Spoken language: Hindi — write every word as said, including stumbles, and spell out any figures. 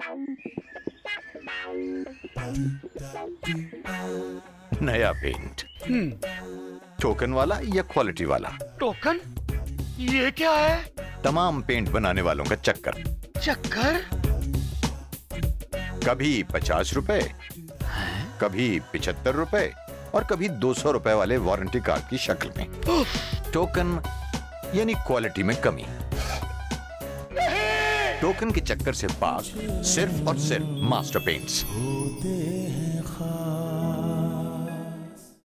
नया पेंट। टोकन वाला या क्वालिटी वाला? टोकन? ये क्या है? तमाम पेंट बनाने वालों का चक्कर। चक्कर? कभी पचास रुपए, कभी पिछहत्तर रुपए और कभी दो सौ रुपए वाले वारंटी कार्ड की शक्ल में। टोकन यानी क्वालिटी में कमी। टोकन के चक्कर से पास सिर्फ और सिर्फ मास्टर पेंट्स।